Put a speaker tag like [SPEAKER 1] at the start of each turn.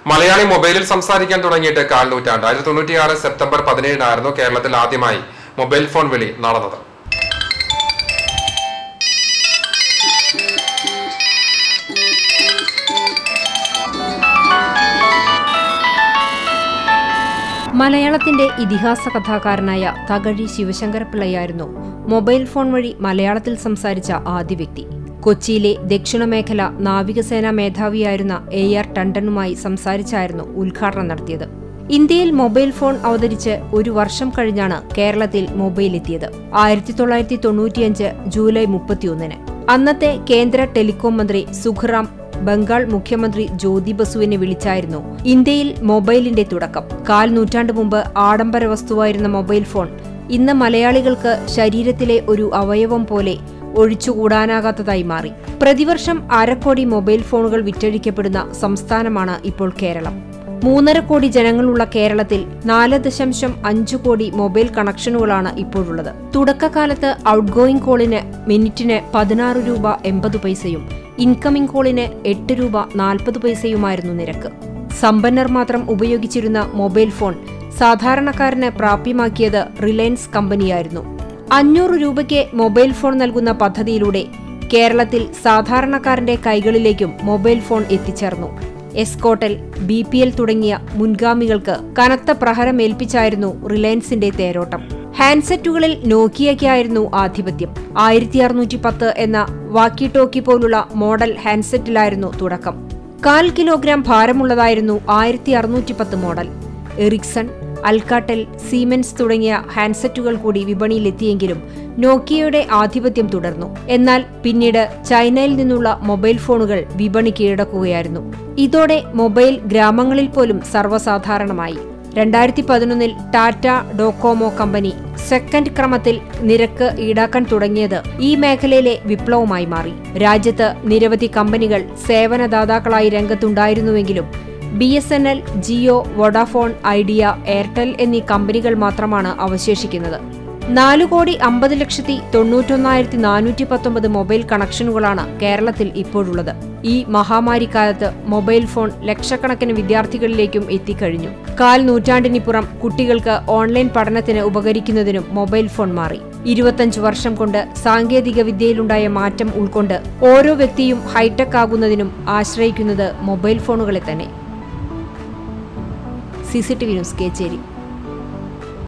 [SPEAKER 1] മലയാളി മൊബൈലിൽ സംസാരിക്കാൻ തുടങ്ങിയിട്ട് കാൽ നൂറ്റാണ്ട്. 1996 സെപ്റ്റംബർ 17 കേരളത്തിൽ ആദ്യമായി മൊബൈൽ ഫോൺ വിളി നടന്നത്.
[SPEAKER 2] മലയാളത്തിന്റെ ഇതിഹാസ കഥാകാരനായ തകഴി ശിവശങ്കരപിള്ളയായിരുന്നു മൊബൈൽ ഫോൺ വഴി മലയാളത്തിൽ സംസാരിച്ച ആദ്യ വ്യക്തി. കൊച്ചിയിലെ ദക്ഷിണമേഖല നാവികസേനാ മേധാവിയായിരുന്ന AR ടണ്ടനുമായി സംസാരിച്ചായിരുന്നു ഉദ്ഘാടനം നടത്തിയത്. ഇന്ത്യയിൽ മൊബൈൽ ഫോൺ അവതരിച്ച് ഒരു വർഷം കഴിഞ്ഞാണ് കേരളത്തിൽ മൊബൈൽ എത്തിയത്. 1995 ജൂലൈ 31. അന്നത്തെ കേന്ദ്ര ടെലികോം മന്ത്രി സുഖറാം ബംഗാൾ മുഖ്യമന്ത്രി ജ്യോതി ബസുവിനെ വിളിച്ചായിരുന്നു ഇന്ത്യയിൽ മൊബൈലിന്റെ തുടക്കം. കാൽ നൂറ്റാണ്ട് മുമ്പ് ആഡംബര വസ്തുവായിരുന്ന മൊബൈൽ ഫോൺ ഇന്ന് മലയാളികൾക്ക് ശരീരത്തിലെ ഒരു അവയവം പോലെ ഒഴിച്ചുകൂടാനാകാത്തതായി മാറി. പ്രതിവർഷം 1/2 കോടി മൊബൈൽ ഫോണുകൾ വിറ്റഴിക്കപ്പെടുന്ന സംസ്ഥാനമാണ് ഇപ്പോൾ കേരളം. 3.5 കോടി ജനങ്ങളുള്ള കേരളത്തിൽ 4.5 കോടി മൊബൈൽ കണക്ഷനുകളാണ് ഇപ്പോഴുള്ളത്. തുടക്കകാലത്ത് ഔട്ട്ഗോയിംഗ് കോളിന് മിനിറ്റിന് 16 രൂപ 80 പൈസയും ഇൻകമിംഗ് കോളിന് 8 രൂപ 40 പൈസയുമായിരുന്നു നിരക്ക്. സമ്പന്നർ മാത്രം ഉപയോഗിച്ചിരുന്ന മൊബൈൽ ഫോൺ സാധാരണക്കാരന് പ്രാപ്യമാക്കിയത് റിലയൻസ് കമ്പനിയായിരുന്നു. 500 രൂപയ്ക്ക് മൊബൈൽ ഫോൺ നൽകുന്ന പദ്ധതിയിലൂടെ കേരളത്തിൽ സാധാരണക്കാരന്റെ കൈകളിലേക്കും മൊബൈൽ ഫോൺ എത്തിച്ചേർന്നു. എസ്കോട്ടൽ, BPL തുടങ്ങിയ മുൻഗാമികൾക്ക് കനത്ത പ്രഹരമേൽപ്പിച്ചായിരുന്നു റിലയൻസിന്റെ തേരോട്ടം. ഹാൻഡ്സെറ്റുകളിൽ നോക്കിയയ്ക്കായിരുന്നു ആധിപത്യം. 1610 എന്ന വാക്കി ടോക്കി പോലുള്ള മോഡൽ ഹാൻഡ്സെറ്റിലായിരുന്നു തുടക്കം. 1/4 കിലോഗ്രാം ഭാരമുള്ളതായിരുന്നു 1610 മോഡൽ. എറിക്സൺ, അൽക്കാട്ടൽ, സീമെൻസ് തുടങ്ങിയ ഹാൻഡ്സെറ്റുകൾ കൂടി വിപണിയിലെത്തിയെങ്കിലും നോക്കിയയുടെ ആധിപത്യം തുടർന്നു. എന്നാൽ പിന്നീട് ചൈനയിൽ നിന്നുള്ള മൊബൈൽ ഫോണുകൾ വിപണി കീഴടക്കുകയായിരുന്നു. ഇതോടെ മൊബൈൽ ഗ്രാമങ്ങളിൽ പോലും സർവ്വസാധാരണമായി. 2011 ടാറ്റ ഡോകോമോ കമ്പനി സെക്കൻഡ് ക്രമത്തിൽ നിരക്ക് ഈടാക്കാൻ തുടങ്ങിയത് ഈ മേഖലയിലെ വിപ്ലവമായി മാറി. രാജ്യത്ത് നിരവധി കമ്പനികൾ സേവനദാതാക്കളായി രംഗത്തുണ്ടായിരുന്നുവെങ്കിലും BSNL, ജിയോ, വോഡാഫോൺ, ഐഡിയ, എയർടെൽ എന്നീ കമ്പനികൾ മാത്രമാണ് അവശേഷിക്കുന്നത്. 4,50,91,419 മൊബൈൽ കണക്ഷനുകളാണ് കേരളത്തിൽ ഇപ്പോഴുള്ളത്. ഈ മഹാമാരിക്കാലത്ത് മൊബൈൽ ഫോൺ ലക്ഷക്കണക്കിന് വിദ്യാർത്ഥികളിലേക്കും എത്തിക്കഴിഞ്ഞു. കാൽ നൂറ്റാണ്ടിനിപ്പുറം കുട്ടികൾക്ക് ഓൺലൈൻ പഠനത്തിന് ഉപകരിക്കുന്നതിനും മൊബൈൽ ഫോൺ മാറി. 25 വർഷം കൊണ്ട് സാങ്കേതിക വിദ്യയിലുണ്ടായ മാറ്റം ഉൾക്കൊണ്ട് ഓരോ വ്യക്തിയും ഹൈടെക് ആകുന്നതിനും ആശ്രയിക്കുന്നത് മൊബൈൽ ഫോണുകളെ തന്നെ. CCTV news, Kecheri.